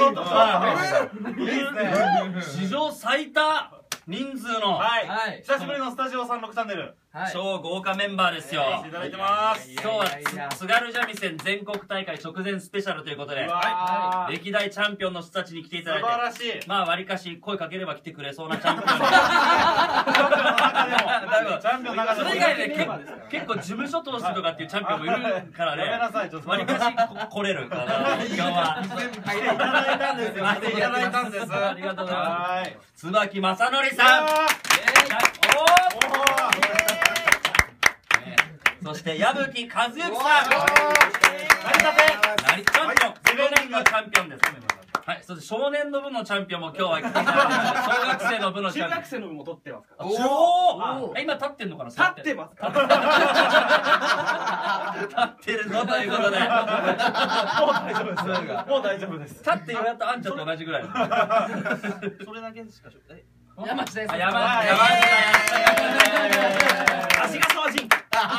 いいですね。 史上最多人数の久しぶりのスタジオ36チャンネル超豪華メンバーですよ。 いただいてます。 今日は津軽三味線全国大会直前スペシャルということで、歴代チャンピオンの人たちに来ていただいて、 素晴らしい。 まあわりかし声かければ来てくれそうなチャンピオン。 チャンピオンの中でも。 それ以外で結構事務所通しとかっていうチャンピオンもいるからね。わりかし来れるから。今日は来ていただいたんですよ。来ていただいたんです。 ありがとうございます。椿正則さん。そして矢吹和幸さん。成田チャンピオン、少年のチャンピオンです。はい、そして少年の部のチャンピオンも今日は来ていただいて、小学生の部のチャンピオン。 中学生の部も取ってますから。 おお、今立ってんのかな。 立ってますか。 立ってるぞということで。 もう大丈夫です。もう大丈夫です。 立ってやっとあんちゃんと同じぐらい。 それだけしか。 山下です。 山下。 足が掃除。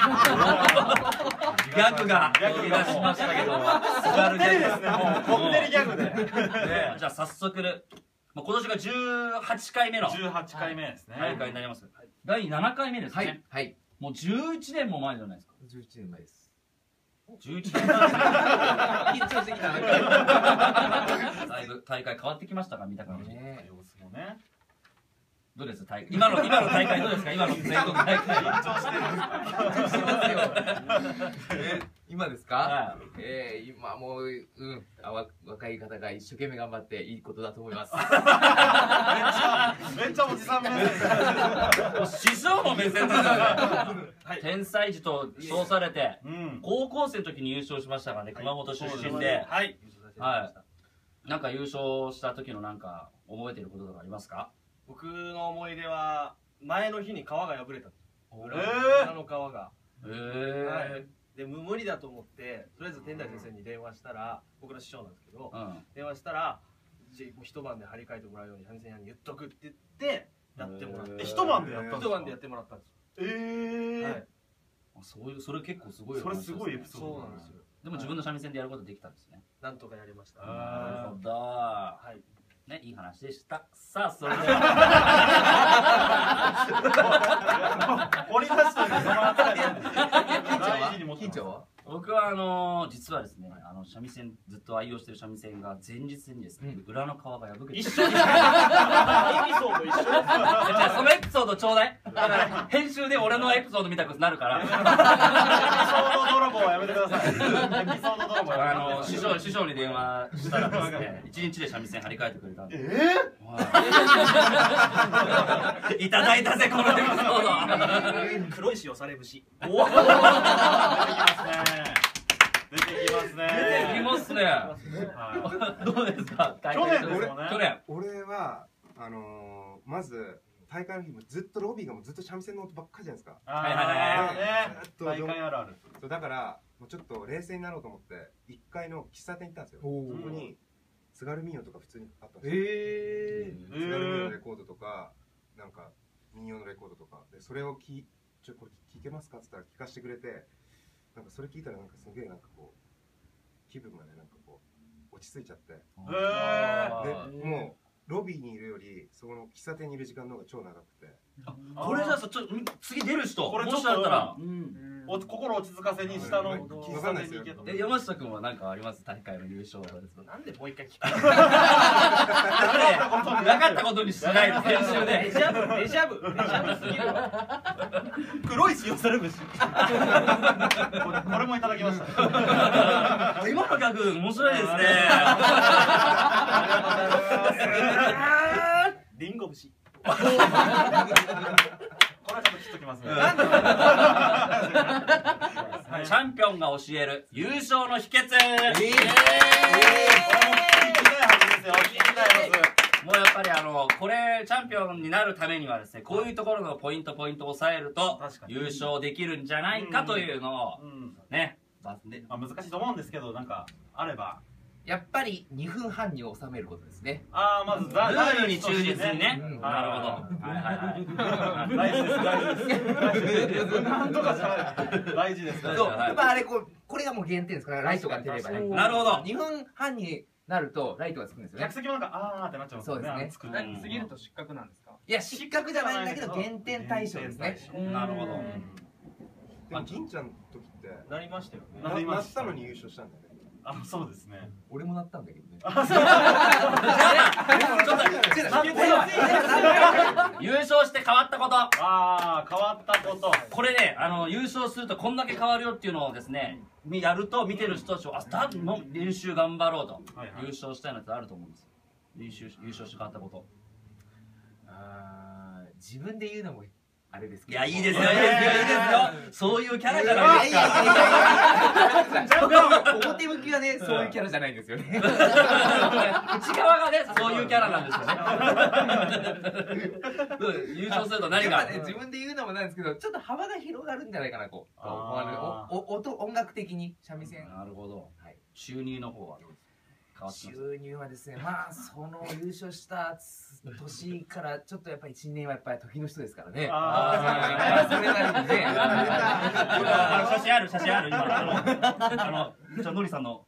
ギャグが飛び出しましたけど、津軽ギャグですね。もうこってりギャグで。 じゃあ早速、今年が18回目の 18回目ですね。 大会になります。第7回目ですね。 はい。 もう11年も前じゃないですか。 11年前です。 11年前。 緊張してきた。 だいぶ大会変わってきましたか、見た感じ。 様子もね。 どうです今の大会どうですか。今の全国大会。 緊張してる。 今ですか。今もう若い方が一生懸命頑張っていいことだと思います。 めっちゃおじさん目線。 師匠の目線ですよね。天才児と称されて、高校生の時に優勝しましたからね。熊本出身で。はい。なんか優勝した時のなんか覚えてることとかありますか。 僕の思い出は前の日に皮が破れた。裏の皮が。で無理だと思ってとりあえず天台先生に電話したら、僕の師匠なんですけど、電話したら一晩で張り替えてもらうように先生に言っとくって言ってやってもらって、一晩でやってもらったんですよ。 それ結構すごい。 それすごいエピソード。 そうなんですよ。 でも自分の三味線でやることできたんですね。 なんとかやりました。 なるほど。ね、いい話でした。さあ、それでは。 掘り出してる。 緊張は？ 僕は実はですね、三味線ずっと愛用してる三味線が前日にですね、裏の皮が破けて。 一緒。エピソード一緒。 じゃあそのエピソードちょうだい。だから編集で俺のエピソード見たくなるから。 エピソード泥棒はやめてください。エピソード泥棒やめてください。 師匠に電話したらですね、1日で三味線張り替えてくれたんで。いただいたぜこのエピソード。 黒石よされ節。 出てきますね。 出てきますね。どうですか。 去年ですよね。 去年。 俺はまず大会の日もずっとロビーがもうずっと三味線の音ばっかりじゃないですか。 大会あるある。 そうだからもうちょっと冷静になろうと思って1階の喫茶店行ったんですよ。そこに津軽民謡とか普通にあったんですよ。津軽民謡のレコードとかなんか民謡のレコードとかで、それをこれ聞けますかって言ったら聞かせてくれて、なんかそれ聞いたらなんかすげえなんかこう気分がねなんかこう落ち着いちゃって、でもうロビーにいるよりその喫茶店にいる時間の方が超長くて。 これじゃあ次出る人これもしあったら心落ち着かせに下の喫茶店に行けと。 山下君は何かあります？大会の優勝はです。 なんでもう一回聞く？ なかったことにしないの編集で。 デジャブすぎるわ。 黒い塩され節。これもいただきました。 今のギャグ面白いですね。 リンゴ節。 これはちょっと切っときますね。 チャンピオンが教える優勝の秘訣。もうやっぱりこれチャンピオンになるためにはですね、こういうところのポイントを押さえると優勝できるんじゃないかというのをね、難しいと思うんですけど、なんかあれば。 やっぱり2分半に収めることですね。 まずルールに忠実にね。なるほど。 大事です。大事です。 やっぱあれこれがもう減点ですから、ライトが出ればね。 なるほど。 2分半になるとライトがつくんですよね。 客席もなんかあーってなっちゃうんですよね。 そうですねつくと過ぎると失格なんですか？ いや失格じゃないんだけど減点対象ですね。 なるほど。 でも銀ちゃんの時ってなりましたよね。 なりましたなったのに優勝したんだよね。 あ、そうですね。 俺もなったんだけどね。 優勝して変わったこと。 あー、変わったこと。 これね、優勝するとこんだけ変わるよっていうのをですね、やると見てる人たちは、もう練習頑張ろうと、優勝したいのってあると思うんですよ。優勝して変わったこと。 自分で言うのもあれですけど。 いや、いいですよ、いいですよ、いいですよ。そういうキャラじゃないですか。 表向きはね、そういうキャラじゃないんですよね。 内側がね、そういうキャラなんですよね。優勝すると何が、 自分で言うのもなんですけど、ちょっと幅が広がるんじゃないかな、こう。音楽的に三味線。 なるほど。収入の方はどうですか？ 収入はですね、まあその優勝した年からちょっとやっぱり1年はやっぱり時の人ですからね。それなりにね。 写真ある今のりさんの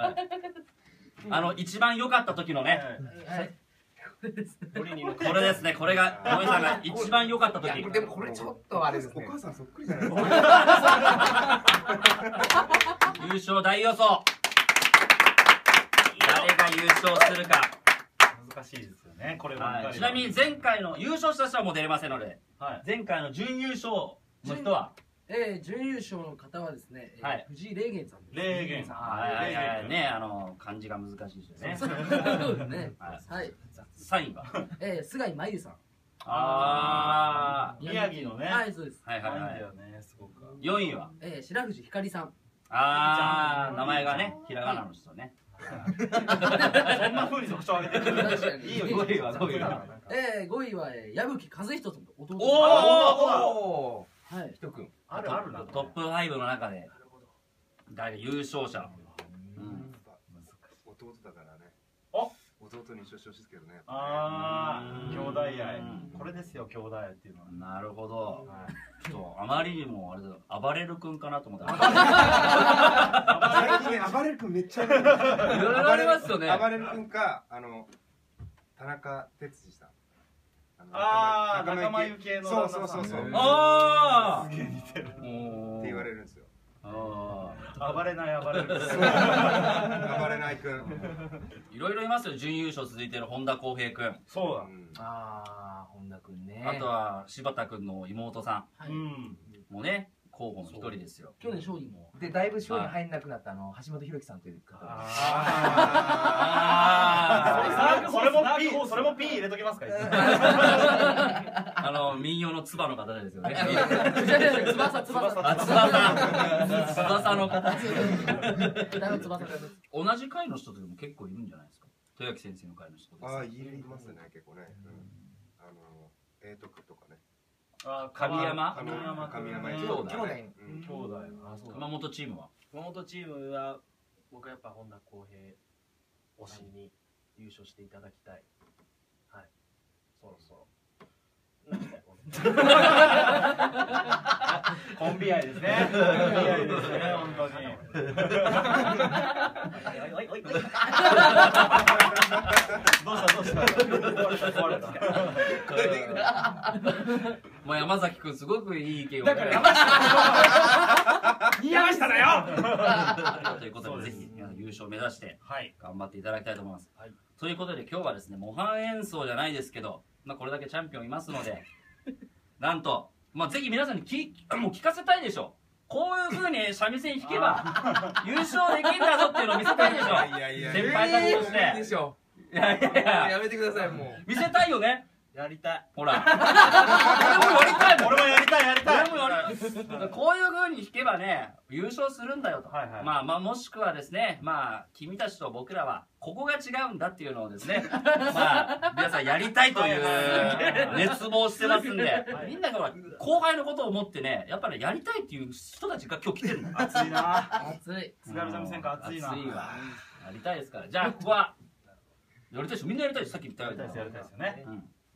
一番良かった時のね。これですね、これがのりさんが一番良かった時。 でもこれちょっとあれですね。 お母さんそっくりじゃない。 優勝大予想。誰が優勝するか難しいですよね、これは。 ちなみに前回の優勝した人はもう出れませんので、前回の準優勝の人は準優勝の方はですね、藤井霊源さんです。 霊源さん。 ね、漢字が難しいですよね。 そうですね。はい。 3位は菅井真由さん。 宮城のね。 はい、そうです。 はいはいはい。4位は白藤ひかりさん。 名前がね、ひらがなの人ね。 そんな風に特徴上げてくる。 いいよ、5位は。 5位は矢吹和人さんと弟。 おお。 はい。 人くん。 あるあるな。 トップ5の中で誰優勝者。 弟だからね。弟に一緒してほしいですけどね。 兄弟愛。これですよ、兄弟愛っていうのは。 なるほど。ちょっとあまりにもあれだ、暴れる君かなと思った。 最近ね、暴れる君めっちゃいろいろありますよね。 暴れる君か、田中哲司さん。 仲間由紀恵の。 そう。 すげえ似てる。って言われるんですよ。 暴れない暴れる。 暴れない君。 いろいろいますよ、準優勝続いてる本田康平君。 そうだ。本田君ね。 あとは柴田君の妹さん。もうね、候補の一人ですよ。 去年勝利も。 で、だいぶ賞に入んなくなった橋本博樹さんという方。 それも P 入れときますか。 民謡の唾の方ですよね。 翼の方。同じ会の人でも結構いるんじゃないですか。豊明先生の会の人です。 いますね、結構ね。徳とかね。 神山兄弟。 熊本チームは熊本チームは僕はやっぱ本田康平推しに優勝していただきたい。はい。そろそろ。 コンビ愛ですね。コンビ愛ですね、本当に。どうした壊れた。 もう山崎くんすごくいい意見を。 似合わしただよ。 ということでぜひ優勝目指して頑張っていただきたいと思います。 はい。 ということで今日はですね模範演奏じゃないですけど、これだけチャンピオンいますので、なんとぜひ皆さんにもう聞かせたいでしょ。こういう風に三味線弾けば優勝できるんだぞっていうのを見せたいでしょ。先輩たちとして。いややめてください、もう。 見せたいよね。 やりたい。 ほら。俺もやりたいもん。 俺もやりたい。 こういう風に弾けばね、優勝するんだよと。もしくはですね、君たちと僕らはここが違うんだっていうのをですね、皆さんやりたいという熱望してますんで、みんなが後輩のことを思ってね、やっぱりやりたいっていう人たちが今日来てるの。 熱いな。 熱い。 津軽三味線か熱いな。 熱いわ。やりたいですから。じゃあここはやりたいでしょ。みんなやりたいです。さっき言ったように。 やりたいですよね。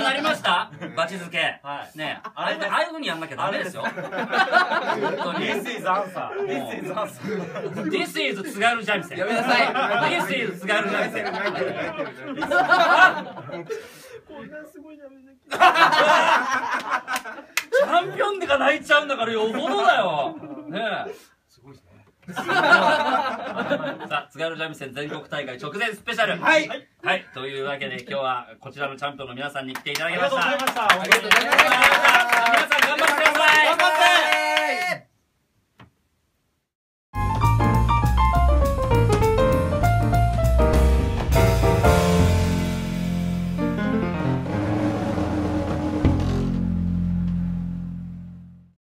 くなりました？バチ付け。ね、ああいう風にやんなきゃダメですよ。本当に。 This is answer. This is answer. This is 津軽三味線。 やめなさい。 This is 津軽三味線。 こんなすごいダメだけど。 チャンピオンが泣いちゃうんだからよほどだよ。ねえ。 すごいですね。 さあ、津軽三味線全国大会直前スペシャル。はい。はい。というわけで今日はこちらのチャンピオンの皆さんに来ていただきました。 ありがとうございました。 ありがとうございました。 皆さん頑張ってください。 頑張って。